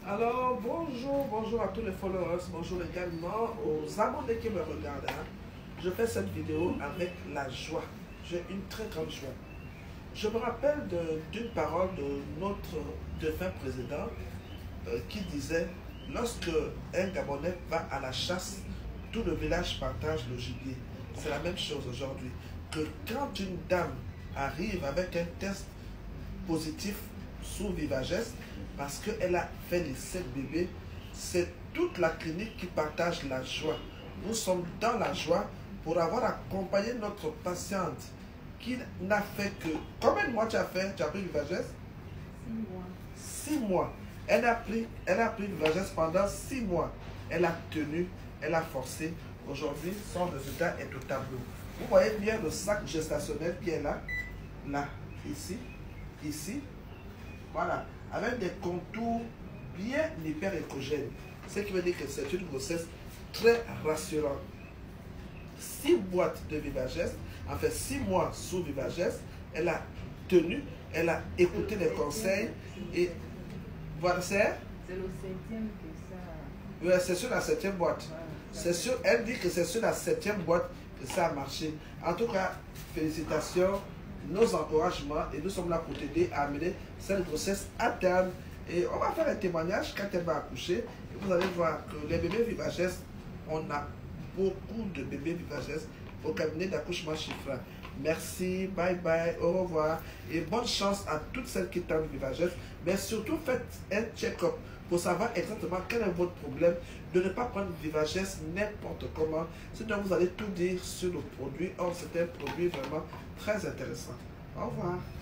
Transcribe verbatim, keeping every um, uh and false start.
Alors, bonjour, bonjour à tous les followers, bonjour également aux abonnés qui me regardent. hein. Je fais cette vidéo avec la joie. J'ai une très grande joie. Je me rappelle de- d'une parole de notre défunt président euh, qui disait, lorsque un Gabonais va à la chasse, tout le village partage le gibier. C'est la même chose aujourd'hui. Que quand une dame arrive avec un test positif sous Vivagesse, parce qu'elle a fait les sept bébés, c'est toute la clinique qui partage la joie. Nous sommes dans la joie pour avoir accompagné notre patiente qui n'a fait que... Combien de mois tu as fait? Tu as pris Vivagesse? Six mois. Six mois. Elle a pris, elle a pris Vivagesse pendant six mois. Elle a tenu, elle a forcé. Aujourd'hui, son résultat est au tableau. Vous voyez bien le sac gestationnel qui est là, là, ici, ici. Voilà, avec des contours bien hyper-écogènes. Ce qui veut dire que c'est une grossesse très rassurante. Six boîtes de Vivagesse, en fait six mois sous Vivagesse, elle a tenu, elle a écouté les conseils et voilà, c'est C'est le septième que ça. ouais, c'est sur la septième boîte. Voilà, C'est sûr, elle dit que c'est sur la septième boîte que ça a marché. En tout cas, félicitations, nos encouragements et nous sommes là pour t'aider à amener cette grossesse à terme. Et on va faire un témoignage quand elle va accoucher. Et vous allez voir que les bébés Vivagesse, on a beaucoup de bébés Vivagesse au cabinet d'accouchement Chiffra. Merci, bye bye, au revoir et bonne chance à toutes celles qui tentent Vivagesse. Mais surtout, faites un check-up pour savoir exactement quel est votre problème, de ne pas prendre Vivagesse n'importe comment. Sinon, vous allez tout dire sur le produit. Or, c'est un produit vraiment très intéressant. Au revoir.